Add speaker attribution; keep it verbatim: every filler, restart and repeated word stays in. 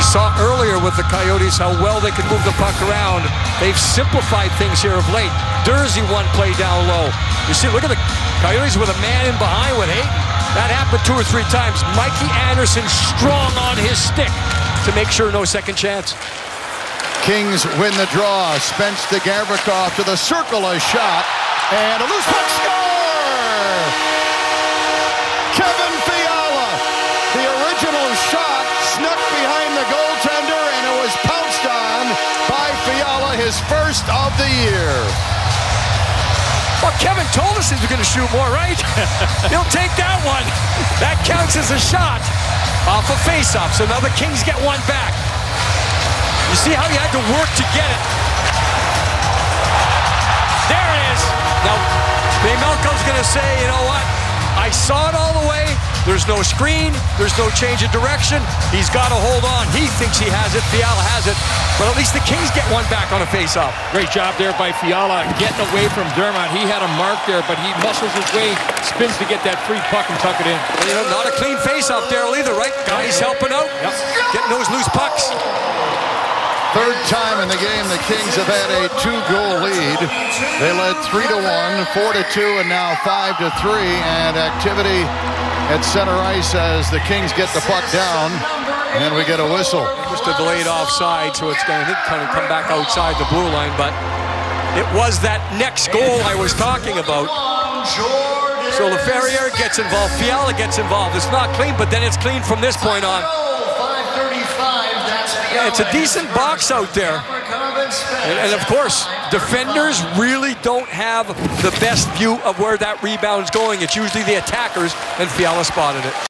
Speaker 1: We saw earlier with the Coyotes how well they can move the puck around. They've simplified things here of late. Dursey one play down low. You see, look at the Coyotes with a man in behind with Hayton. That happened two or three times. Mikey Anderson strong on his stick to make sure no second chance.
Speaker 2: Kings win the draw. Spence to Gavrikov to the circle, a shot, and a loose puck score! Kevin Fiala, the original shot snuck behind the goaltender, and it was pounced on by Fiala, his first of the year.
Speaker 1: Well, Kevin told us he was going to shoot more, right? He'll take that one. That counts as a shot off a face-off, so now the Kings get one back. You see how you had to work to get it. There it is. Now, Vejmelka's going to say, you know what? I saw it all the way. There's no screen. There's no change of direction. He's got to hold on. He thinks he has it. Fiala has it. But at least the Kings get one back on a face-off.
Speaker 3: Great job there by Fiala getting away from Dermott. He had a mark there, but he muscles his way, spins to get that free puck and tuck it in.
Speaker 1: But, you know, not a clean face-off, Daryl, either, right? Guys helping out,
Speaker 3: yep.
Speaker 1: Getting those loose pucks.
Speaker 2: Third time in the game the Kings have had a two-goal lead. They led three to one, four to two, and now five to three. And activity at center ice as the Kings get the puck down, and we get a whistle.
Speaker 1: Just a delayed offside, so it's going to kind of come back outside the blue line. But it was that next goal I was talking about. So LaFerriere gets involved, Fiala gets involved. It's not clean, but then it's clean from this point on. Yeah, it's a decent box out there. And, and of course, defenders really don't have the best view of where that rebound's going. It's usually the attackers, and Fiala spotted it.